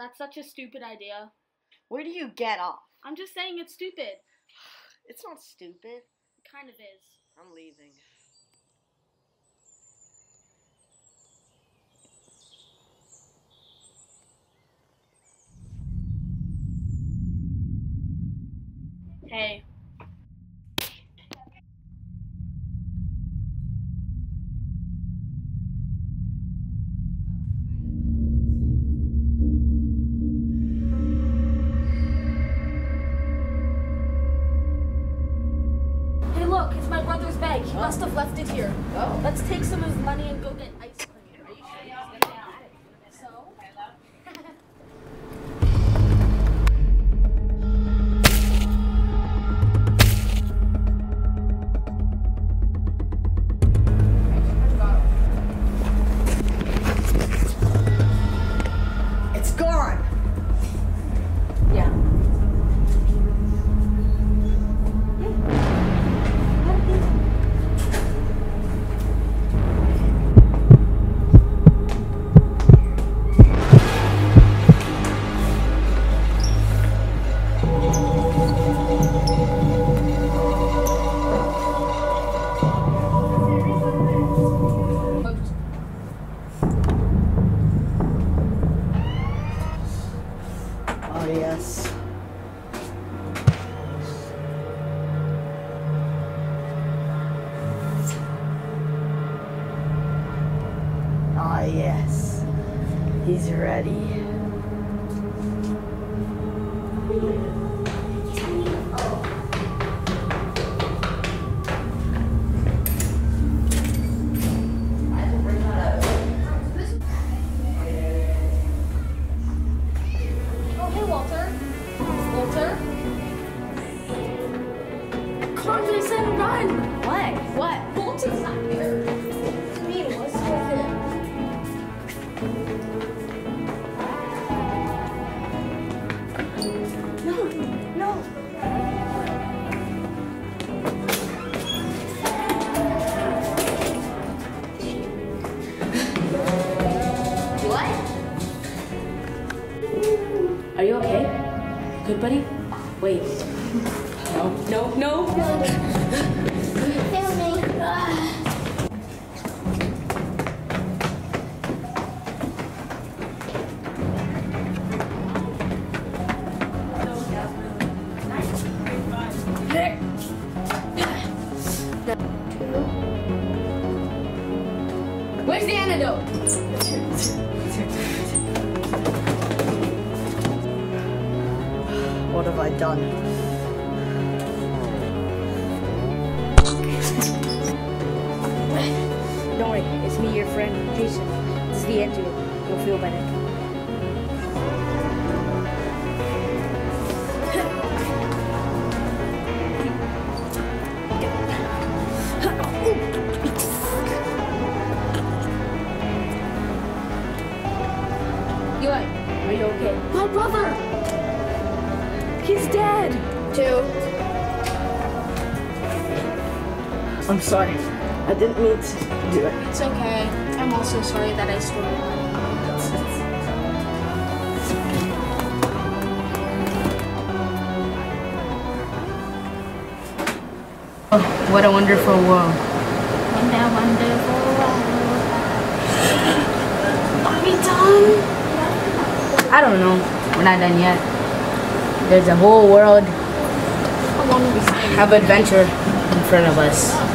That's such a stupid idea. Where do you get off? I'm just saying it's stupid. It's not stupid. It kind of is. I'm leaving. Hey. Hey, look, it's my brother's bag. He must have left it here. Oh. Let's take some of his money and go get ice cream. Are you sure he's gonna get it? So? It's gone! Yeah. Oh, yes. Ah, yes. He's ready. Oh, hey, Walter. Walter? Conjure said run! What? Walter's not here. Me, what's with him? No. What? Are you okay? Good, buddy? Wait. No. Where's the antidote? What have I done? Don't worry, it's me, your friend, Jason. This is the antidote. You'll feel better. Eli, are you okay? My brother! He's dead! I'm sorry. I didn't mean to do it. It's okay. I'm also sorry that I stole your money. Oh, what a wonderful world. In that wonderful world. Are we done? I don't know. We're not done yet. There's a whole world How long are we staying? of adventure in front of us.